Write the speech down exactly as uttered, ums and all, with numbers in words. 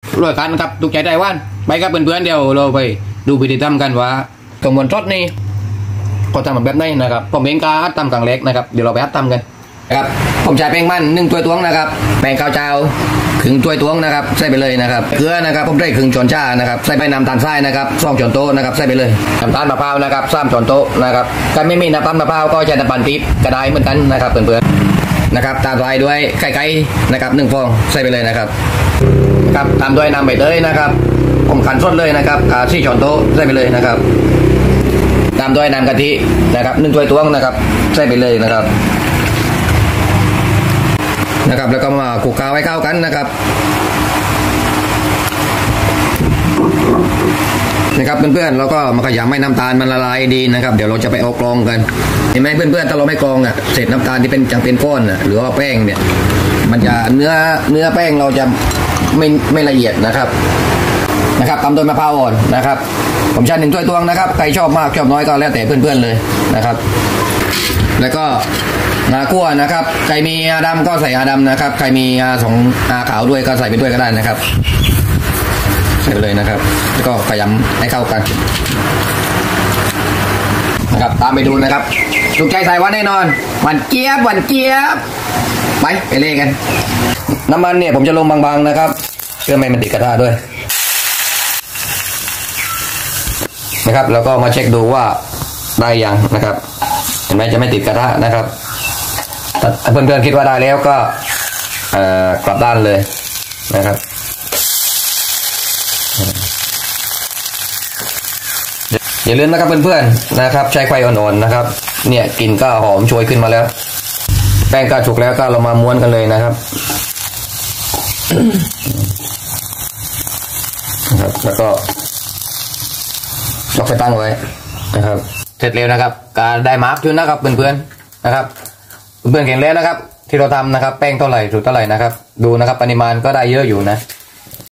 รวยกันครับถูกใจได้วันไปครับเพื่อนๆเดี๋ยวเราไปดูวิธีทำกันว่าตรงบนรถนี่ก็ทำแบบไหนนะครับผมเองก็ทำกลางเล็กนะครับเดี๋ยวเราไปทำกันนะครับผมใช้แป้งมันหนึ่งถ้วยตวงนะครับแป้งข้าวเจ้าครึ่งถ้วยตวงนะครับใส่ไปเลยนะครับเกลือนะครับผมได้ครึ่งช้อนชานะครับใส่ไปน้ำตาลทรายนะครับสองช้อนโต๊ะนะครับใส่ไปเลยน้ำตาลมะพร้าวนะครับสามช้อนโต๊ะนะครับถ้าไม่มีน้ำตาลมะพร้าวก็ใช้น้ำตาลปี๊บก็ได้เหมือนกันนะครับเพื่อนๆนะครับตามด้วยด้วยไข่ไก่นะครับหนึ่งฟองใส่ไปเลยนะครับครับตามด้วยน้ำใบเตยนะครับผมขันสดเลยนะครับสี่ช้อนโต๊ะใส่ไปเลยนะครับตามด้วยน้ำกะทินะครับหนึ่งถ้วยตวงนะครับใส่ไปเลยนะครับนะครับแล้วก็มาคลุกเคล้าให้เข้ากันนะครับนะครับเพื่อนๆเราก็มาขยำให้น้ำตาลมันละลายดีนะครับเดี๋ยวเราจะไปเอากรองกันเห็นไหมเพื่อนๆถ้าเราไม่กรองอ่ะเศษน้ำตาลที่เป็นจังเป็นก้อนอ่ะหรือว่าแป้งเนี่ยมันจะเนื้อเนื้อแป้งเราจะไม่ไม่ละเอียดนะครับนะครับตามโดยมะพร้าวอ่อนนะครับผมใช้หนึ่งถ้วยตวงนะครับใครชอบมากชอบน้อยก็แล้วแต่เพื่อนๆเลยนะครับแล้วก็งาคั่วนะครับใครมีอาดำก็ใส่อาดำนะครับใครมีอาสองอาขาวด้วยก็ใส่ไปด้วยก็ได้นะครับใส่ไปเลยนะครับแล้วก็ขยำให้เข้ากันนะครับตามไปดูนะครับถูกใจใส่วันแน่นอนหวานเจี๊ยบหวานเจี๊ยบไปไปเล่กันน้ำมันเนี่ยผมจะลงบางๆนะครับเพื่อไม่มันติดกระทะด้วยนะครับแล้วก็มาเช็คดูว่าได้ยังนะครับเห็นไหมจะไม่ติดกระทะนะครับเพื่อนๆคิดว่าได้แล้วก็กลับด้านเลยนะครับอย่าลืมนะครับเพื่อนๆนะครับใช้ไฟอ่อนๆนะครับเนี่ยกลิ่นก็หอมโชยขึ้นมาแล้วแป้งก็สุกแล้วก็เรามาม้วนกันเลยนะครับนะครับแล้วก็ล็อกไปตั้งไว้นะครับเสร็จแล้วนะครับการได้มาร์กอยู่นะครับเพื่อนๆนะครับเพื่อนๆเห็นแล้วนะครับที่เราทำนะครับแป้งเท่าไหร่สูตรเท่าไหร่นะครับดูนะครับปริมาณก็ได้เยอะอยู่นะ